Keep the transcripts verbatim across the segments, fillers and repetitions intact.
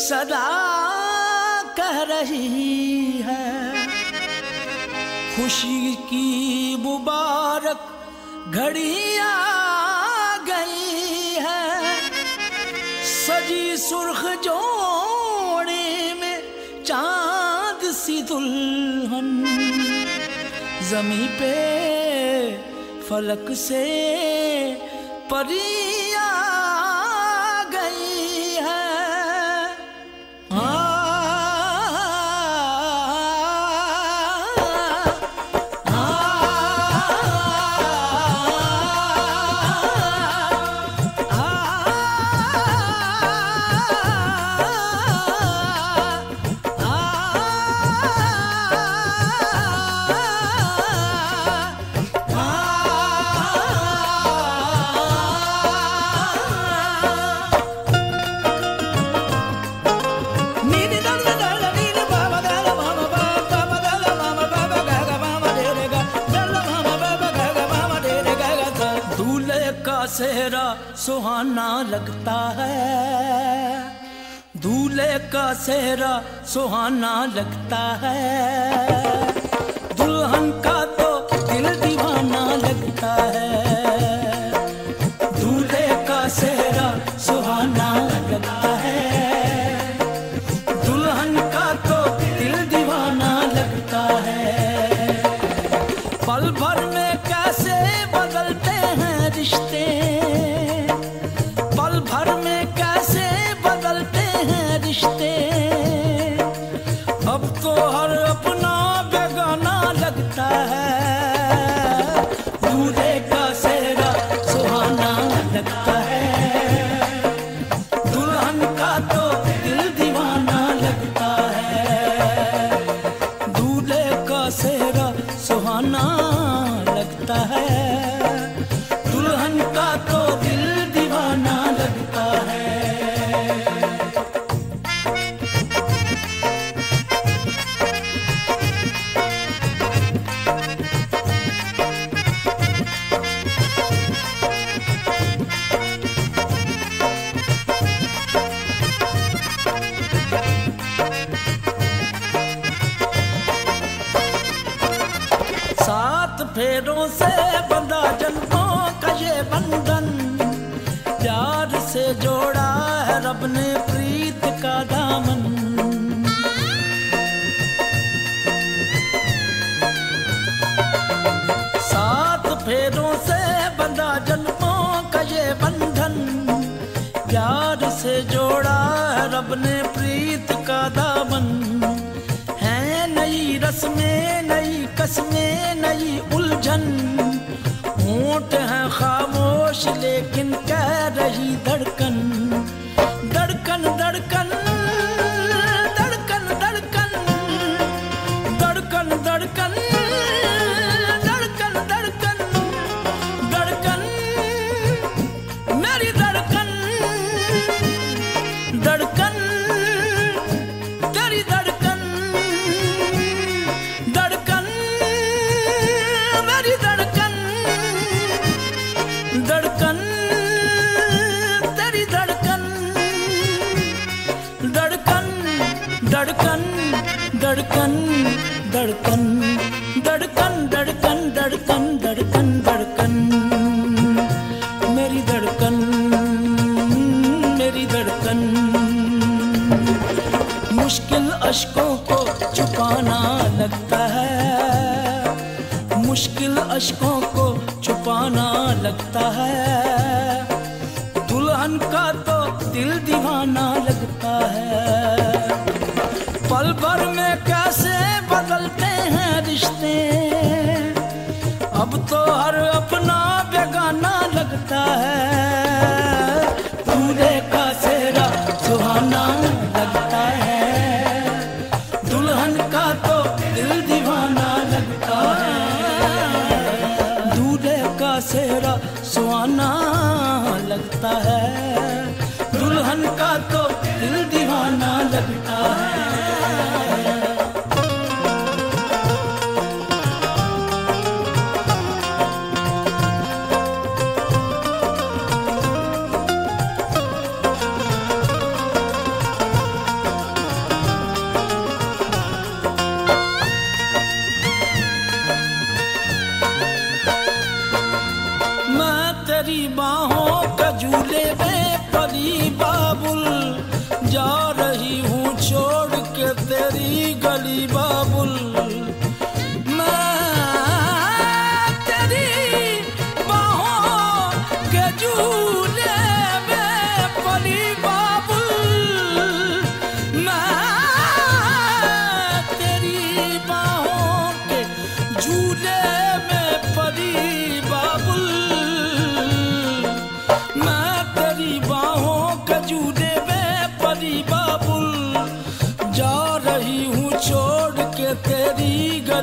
सदा कह रही है खुशी की मुबारक घड़ी आ गई है। सजी सुर्ख जोड़े में चांद सी दुल्हन ज़मीं पे फलक से परी आ गई है। सेहरा सुहाना लगता है, दूल्हे का सेहरा सुहाना लगता है। दुल्हन का तो दिल दीवाना लगता है। दूल्हे का सेहरा सुहाना लगता है, दुल्हन का तो दिल दीवाना लगता है। पल भर में कैसे बदलते हैं रिश्ते, पल भर में कैसे बदलते हैं रिश्ते। अब तो हर अपना बेगाना लगता है। दूल्हे का सेहरा सुहाना लगता है, दुल्हन का तो दिल दीवाना लगता है। दूल्हे का सेहरा सुहाना लगता है, दुल्हन का तो दिल दीवाना लगता है। सात फेरों से बंधा जन्मों का ये बंधन, प्यार से जोड़ा है रब ने प्रीत का दामन। सात फेरों से बंधा जन्मों का ये बंधन, प्यार से जोड़ा है रब ने प्रीत का दामन। है नई रस्में नई कसमें नई उलझन, होंठ है खामोश लेकिन कह रही धड़कन। धड़कन धड़कन धड़कन धड़कन धड़कन धड़कन धड़कन धड़कन धड़कन मेरी धड़कन धड़कन तेरी धड़कन धड़कन मेरी धड़कन धड़कन तेरी धड़कन धड़कन धड़कन धड़कन धड़कन धड़कन धड़कन धड़कन धड़कन धड़कन मेरी धड़कन मेरी धड़कन। मुश्किल अश्कों को छुपाना लगता है, मुश्किल अश्कों को छुपाना लगता है। दुल्हन का तो दिल दीवाना लगता है। पल भर में कैसे बदलते हैं रिश्ते, अब तो हर अपना बेगाना लगता है। दूल्हे का सेहरा सुहाना लगता है, दुल्हन का तो दिल दीवाना लगता है। दूल्हे का सेहरा सुहाना लगता है, दुल्हन का तो दिल दीवाना लगता है।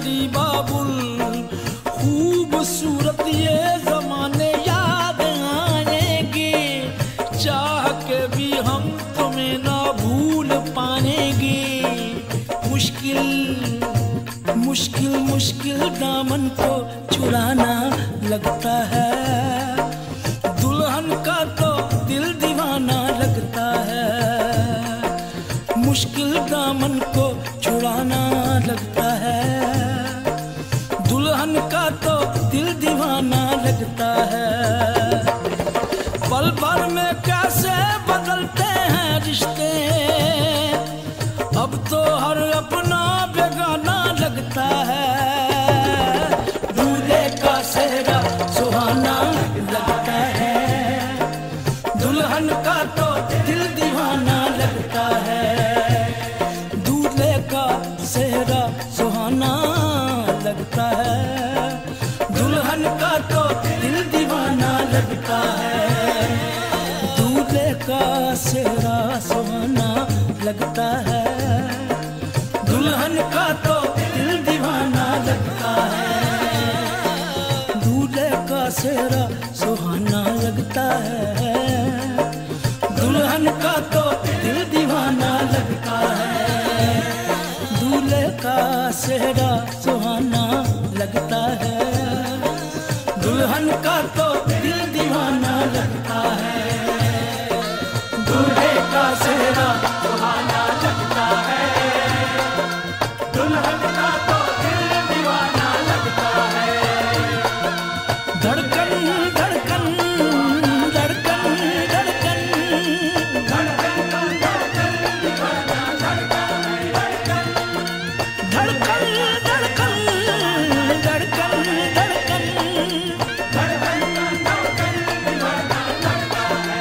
अली बाबुल। खूबसूरत ये जमाने याद आएंगे, चाह के भी हम तुम्हें ना भूल पाएंगे। मुश्किल मुश्किल मुश्किल दामन को छुड़ाना लगता है, दुल्हन का तो दिल दीवाना लगता है। मुश्किल दामन को छुड़ाना लगता है, दुल्हन का तो दिल दीवाना लगता है। पल भर में कैसे बदलते हैं रिश्ते, अब तो हर अपना बेगाना लगता है। दूल्हे का सेहरा सुहाना लगता है, दुल्हन का तो दिल दीवाना लगता है। दूल्हे का सेहरा सुहाना लगता है, दुल्हन का तो दिल दीवाना लगता है। दूल्हे का सेहरा सुहाना लगता है, दुल्हन का तो दिल दीवाना लगता है। दूल्हे का सेहरा सुहाना लगता है, दुल्हन का तो दिल दीवाना लगता है। दूल्हे का सेहरा सुहाना लगता है, दुल्हन का तो दिल दीवाना लगता है। दूल्हे का सेहरा सुहाना लगता है, दुल्हन का तो दिल दीवाना लगता है। धड़कन धड़कन धड़कन धड़कन धड़कन धड़कन दीवाना लगता है। धड़कन धड़कन धड़कन धड़कन धड़कन धड़कन दीवाना लगता है।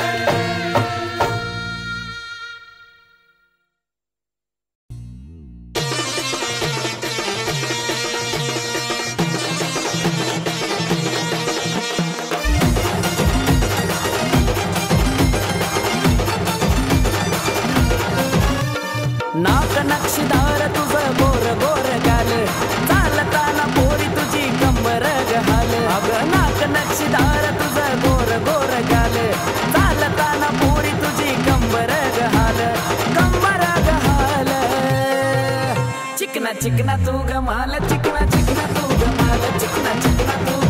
नाक नक्षीदार तुझं गोर गोर गाल, चालताना पोरी तुझी कंबर घाल। अगं नाक नक्षीदार तुझं गोर गोर गाल, चालताना पोरी तुझी कंबर घाल कंबर घाल। चिकना चिकना तू गमाल, चिकना चिकना तू गमाल, चिकना चिकना तू